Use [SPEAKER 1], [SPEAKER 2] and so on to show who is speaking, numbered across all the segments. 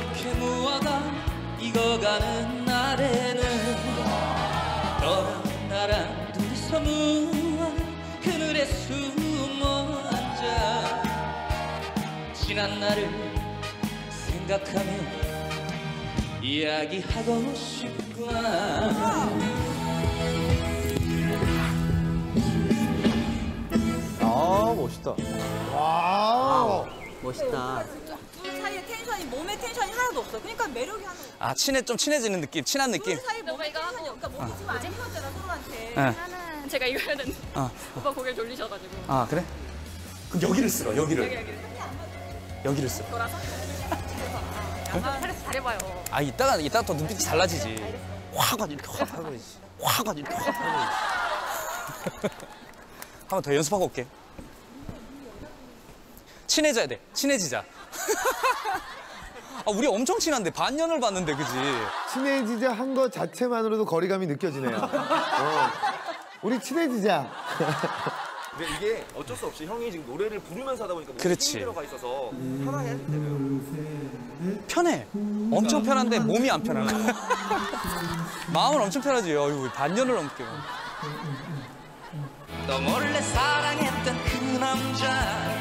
[SPEAKER 1] 그렇게 무화가 익어가는 날에는 너랑 나랑 둘이서 무화과 그늘에 숨어 앉아 지난 날을 생각하며 이야기하고 싶구나.
[SPEAKER 2] 아, 멋있다.
[SPEAKER 3] 와.
[SPEAKER 4] 멋있다.
[SPEAKER 5] 둘 사이의 텐션이, 몸의 텐션이 하나도 없어. 그러니까 매력이 하나도 없어.
[SPEAKER 1] 아, 좀 친해지는 느낌, 친한 느낌.
[SPEAKER 5] 둘 사이 몸의 텐션이 없어. 그러니까 몸이 지금 안 헤어져라 서로한테.
[SPEAKER 4] 하나는 제가 이거 해야 되는데 오빠 고개 졸리셔가지고.
[SPEAKER 1] 아, 그래? 그럼 여기를 쓸어, 여기를.
[SPEAKER 4] 여기.
[SPEAKER 1] 여기를 쓸어.
[SPEAKER 4] 돌아서? 양말 차려서 잘해봐요.
[SPEAKER 1] 아, 이따가 더 눈빛이 달라지지. 확 이렇게 확 하고 그러지. 확 이렇게 확 하고 그러지. 한 번 더 연습하고 올게. 친해져야 돼. 친해지자. 아, 우리 엄청 친한데 반년을 봤는데, 그지?
[SPEAKER 2] 친해지자 한 것 자체만으로도 거리감이 느껴지네요. 우리 친해지자.
[SPEAKER 3] 근데 이게 어쩔 수 없이 형이 지금 노래를 부르면서 하다 보니까
[SPEAKER 1] 그렇지.
[SPEAKER 3] 힘이 들어가 있어서 편하게 해야 되잖아요.
[SPEAKER 1] 편해. 엄청 편한데 몸이 안 편한 거야. 마음은 엄청 편하지. 어이구, 반년을 넘게. 너 몰래 사랑했던 그 남자.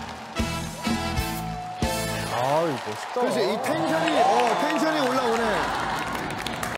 [SPEAKER 2] 아, 이거 멋있다. 그렇지, 이 텐션이 올라오네.